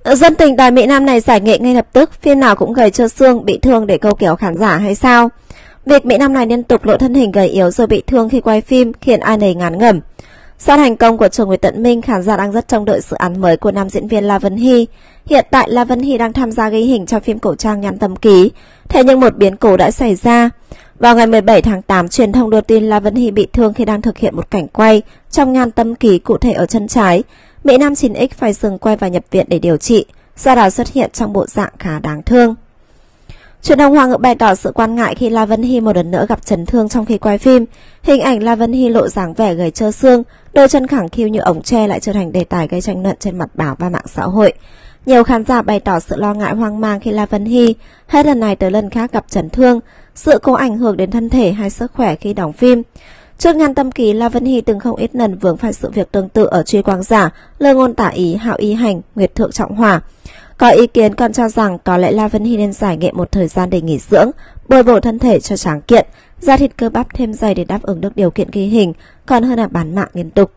Dân tình đòi Mỹ Nam này giải nghệ ngay lập tức, phim nào cũng gầy trơ xương, bị thương để câu kéo khán giả hay sao? Việc Mỹ Nam này liên tục lộ thân hình gầy yếu rồi bị thương khi quay phim khiến ai nấy ngán ngẩm. Sau thành công của Chồng Người Tận Minh, khán giả đang rất trông đợi dự án mới của nam diễn viên La Vân Hy. Hiện tại La Vân Hy đang tham gia ghi hình trong phim cổ trang Nhan Tâm Ký. Thế nhưng một biến cố đã xảy ra. Vào ngày 17 tháng 8, truyền thông đưa tin La Vân Hy bị thương khi đang thực hiện một cảnh quay trong Nhan Tâm Ký, cụ thể ở chân trái. Mỹ Nam 9X phải dừng quay và nhập viện để điều trị, do đó xuất hiện trong bộ dạng khá đáng thương. Truyền thông Hoa ngữ bày tỏ sự quan ngại khi La Vân Hy một lần nữa gặp chấn thương trong khi quay phim. Hình ảnh La Vân Hy lộ dáng vẻ gầy trơ xương, đôi chân khẳng khiu như ống tre lại trở thành đề tài gây tranh luận trên mặt báo và mạng xã hội. Nhiều khán giả bày tỏ sự lo ngại hoang mang khi La Vân Hy hết lần này tới lần khác gặp chấn thương, sự cố ảnh hưởng đến thân thể hay sức khỏe khi đóng phim. Trước Nhan Tâm Ký, La Vân Hy từng không ít lần vướng phải sự việc tương tự ở Truy Quang Giả, Lơ Ngôn Tả Ý, Hạo Y Hành, Nguyệt Thượng Trọng Hỏa. Có ý kiến còn cho rằng có lẽ La Vân Hy nên giải nghệ một thời gian để nghỉ dưỡng, bồi bổ thân thể cho tráng kiện, da thịt cơ bắp thêm dày để đáp ứng được điều kiện ghi hình, còn hơn là bán mạng liên tục.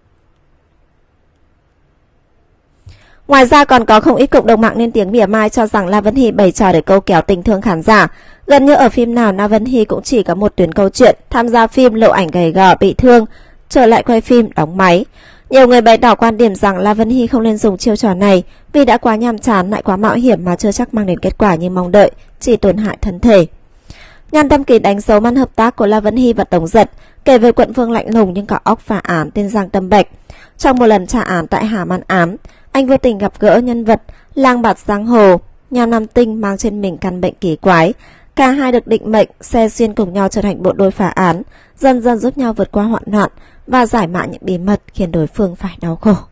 Ngoài ra còn có không ít cộng đồng mạng lên tiếng mỉa mai cho rằng La Vân Hy bày trò để câu kéo tình thương khán giả. Gần như ở phim nào La Vân Hy cũng chỉ có một tuyến câu chuyện, tham gia phim lộ ảnh gầy gò bị thương, trở lại quay phim đóng máy. Nhiều người bày tỏ quan điểm rằng La Vân Hy không nên dùng chiêu trò này vì đã quá nhàm chán lại quá mạo hiểm mà chưa chắc mang đến kết quả như mong đợi, chỉ tổn hại thân thể. Nhan Tâm Ký đánh dấu màn hợp tác của La Vân Hy và Tống Giật, kể về quận vương lạnh lùng nhưng có óc phá án tên Giang Tâm Bạch. Trong một lần trả án tại Hà Man Ám, anh vô tình gặp gỡ nhân vật lang bạt giang hồ, Nhan Nam Tinh mang trên mình căn bệnh kỳ quái. Cả hai được định mệnh xe xuyên cùng nhau trở thành bộ đôi phá án, dần dần giúp nhau vượt qua hoạn nạn và giải mã những bí mật khiến đối phương phải đau khổ.